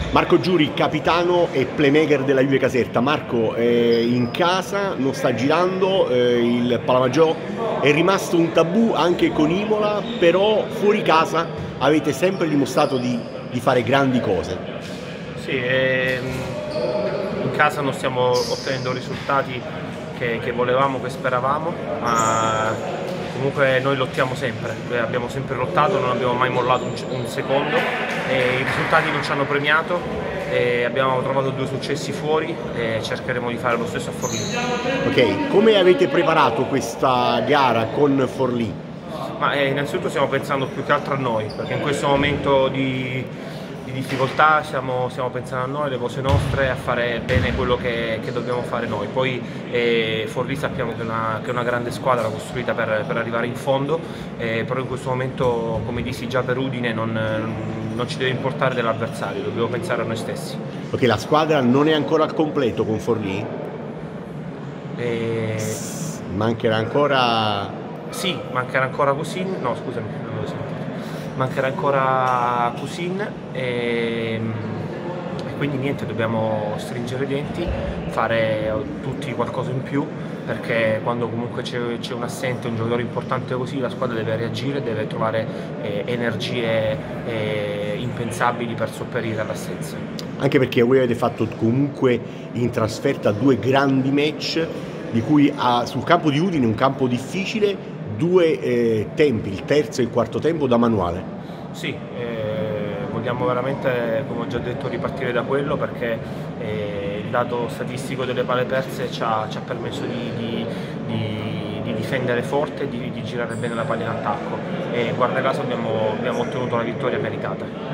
Marco Giuri, capitano e playmaker della Juve Caserta. Marco, in casa non sta girando, il Palamaggiò è rimasto un tabù anche con Imola, però fuori casa avete sempre dimostrato di fare grandi cose. Sì, in casa non stiamo ottenendo risultati che volevamo, che speravamo, ma comunque noi lottiamo sempre, abbiamo sempre lottato, non abbiamo mai mollato un secondo, i risultati non ci hanno premiato, abbiamo trovato 2 successi fuori e cercheremo di fare lo stesso a Forlì. Ok, come avete preparato questa gara con Forlì? Ma innanzitutto stiamo pensando più che altro a noi, perché in questo momento di difficoltà stiamo pensando a noi, alle cose nostre, a fare bene quello che dobbiamo fare noi. Poi Forlì sappiamo che è una grande squadra costruita per arrivare in fondo, però in questo momento, come dissi già per Udine, non ci deve importare dell'avversario, dobbiamo pensare a noi stessi. Ok, la squadra non è ancora al completo con Forlì? Mancherà ancora... Sì, mancherà ancora Cousin, no scusami, non l'ho sentito. Mancherà ancora Cousin e quindi niente, dobbiamo stringere i denti, fare tutti qualcosa in più, perché quando comunque c'è un assente, un giocatore importante così, la squadra deve reagire, deve trovare energie impensabili per sopperire all'assenza. Anche perché voi avete fatto comunque in trasferta 2 grandi match, di cui sul campo di Udine, un campo difficile, 2 tempi, il terzo e il quarto tempo da manuale. Sì, vogliamo veramente, come ho già detto, ripartire da quello, perché il dato statistico delle palle perse ci ha permesso di difendere forte e di girare bene la palla in attacco, e guarda caso abbiamo ottenuto la vittoria meritata.